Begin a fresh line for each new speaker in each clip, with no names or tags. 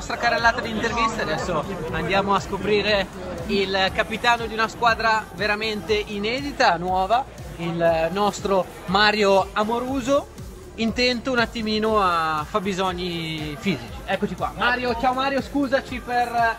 nostra carrellata di interviste. Adesso andiamo a scoprire il capitano di una squadra veramente inedita, nuova, il nostro Mario Amoruso, intento un attimino a fabbisogni fisici. Eccoci qua. Mario, ciao Mario, scusaci per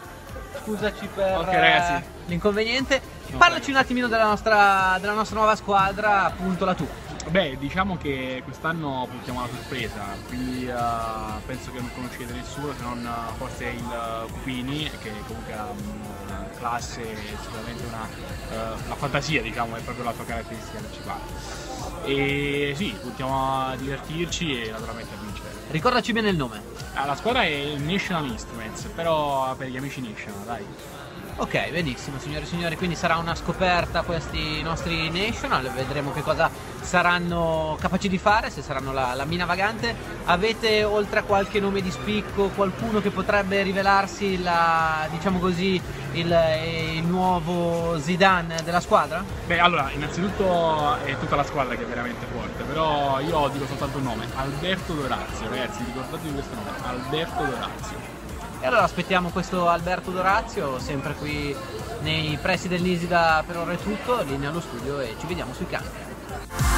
l'inconveniente. Parlaci un attimino della nostra nuova squadra, appunto la tua.
Beh, diciamo che quest'anno puntiamo alla sorpresa, quindi penso che non conoscete nessuno se non forse il Cupini, che comunque ha una classe, sicuramente la fantasia, diciamo, è proprio la sua caratteristica principale. E sì, puntiamo a divertirci e naturalmente a vincere.
Ricordaci bene il nome.
La squadra è il National Instruments, però per gli amici National, dai.
Ok, benissimo signore e signori, quindi sarà una scoperta questi nostri National, vedremo che cosa saranno capaci di fare, se saranno la mina vagante. Avete, oltre a qualche nome di spicco, qualcuno che potrebbe rivelarsi diciamo così, il nuovo Zidane della squadra?
Beh, allora, innanzitutto è tutta la squadra che è veramente forte, però io dico soltanto un nome, Alberto Dorazio, ragazzi, ricordatevi questo nome, Alberto Dorazio.
E allora aspettiamo questo Alberto Dorazio, sempre qui nei pressi dell'Isida. Per ora è tutto, linea allo studio e ci vediamo sui campi.